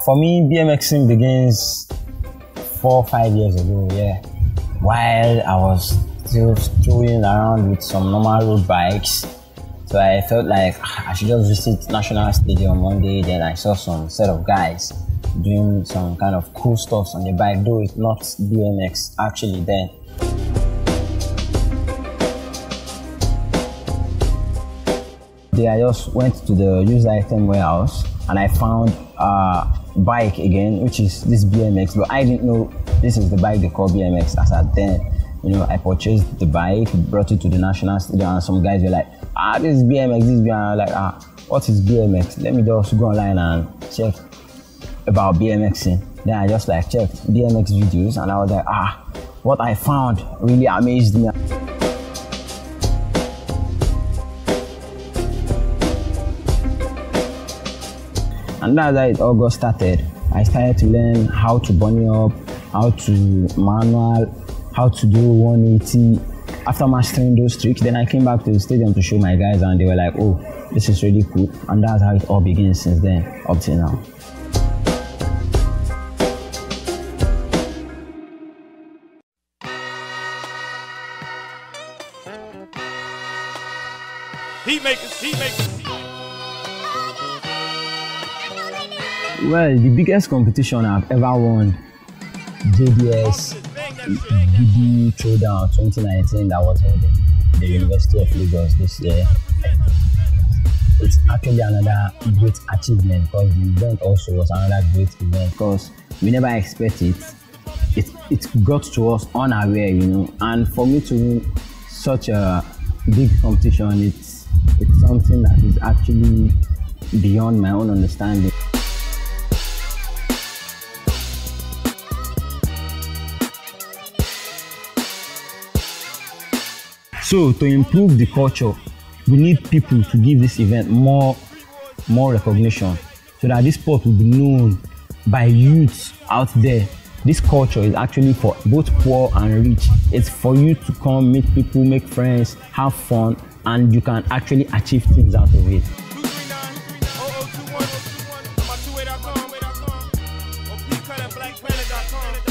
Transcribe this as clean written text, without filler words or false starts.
For me, BMXing begins 4 or 5 years ago, yeah. While I was still strolling around with some normal road bikes. So I felt like I should just visit National Stadium one day. Then I saw some set of guys doing some kind of cool stuff on the bike, though it's not BMX actually then. I just went to the used item warehouse and I found a bike again, which is this BMX, but I didn't know this is the bike they call BMX as at then. You know, I purchased the bike, brought it to the National Stadium, and some guys were like, this is BMX, this is BMX. I'm like, what is BMX? Let me just go online and check about BMXing. Then I just like checked BMX videos and I was like, what I found really amazed me. And that's how it all got started. I started to learn how to bunny up, how to manual, how to do 180. After mastering those tricks, then I came back to the stadium to show my guys and they were like, oh, this is really cool. And that's how it all began since then, up till now. Heat makers. Well, the biggest competition I've ever won, JDS BD Throwdown 2019, that was held in the University of Lagos this year. It's actually another great achievement because the event also was another great event because we never expected it. It got to us unaware, you know, and for me to win such a big competition, it's something that is actually beyond my own understanding. So to improve the culture, we need people to give this event more recognition so that this sport will be known by youths out there. This culture is actually for both poor and rich. It's for you to come, meet people, make friends, have fun, and you can actually achieve things out of it. 239-0021-021 on my 2way.com or PCutAtBlackPlanet.com.